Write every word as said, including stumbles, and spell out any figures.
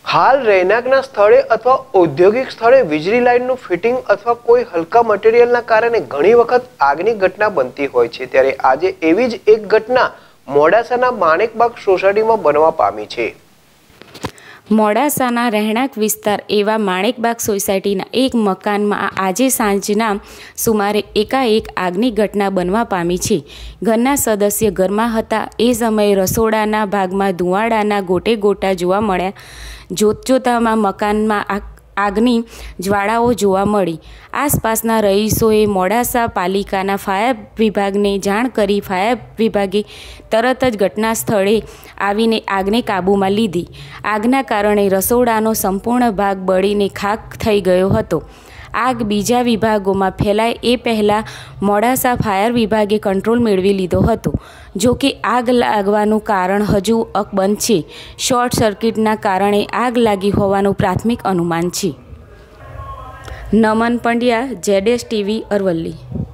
हाल રહેણાંકના સ્થળે અથવા ઔદ્યોગિક સ્થળે વીજળી લાઇનનું ફિટિંગ અથવા કોઈ હલકા મટીરીયલના કારણે ઘણી વખત આગની ઘટના બનતી હોય છે। ત્યારે આજે એવી જ એક ઘટના મોડાસાના માણેકબાગ સોસાયટીમાં બનવા પામી છે। મોડાસાના રહેણાંક વિસ્તાર એવા માણેકબાગ સોસાયટીના એક મકાનમાં આજે સાંજના સુમારે એકાએક આગની ઘટના બનવા પામી છે। ઘરના સદસ્ય ઘરમાં હતા એ સમયે રસોડાના ભાગમાં ધુવાડાના ગોટે ગોટા જોવા મળ્યા। જોત જોતામાં મકાનમાં આગની જ્વાળાઓ જોવા મળી। આસપાસના રહીશોએ મોડાસા પાલિકાના ફાયર વિભાગને જાણ કરી ફાયર વિભાગે તરત જ ઘટના સ્થળે આવીને આગને કાબૂમાં લીધી। આગના કારણે રસોડાનો સંપૂર્ણ ભાગ બળીને ખાખ થઈ ગયો હતો। આગ બીજા વિભાગોમાં ફેલાય એ પહેલાં મોડાસા ફાયર વિભાગે કંટ્રોલ મેળવી લીધો હતો। જો કે આગ લાગવાનું કારણ હજુ અકબંધ છે। શોર્ટ સર્કિટના કારણે આગ લાગી હોવાનું પ્રાથમિક અનુમાન છે। Naman Pandya, Z S TV, Aravalli.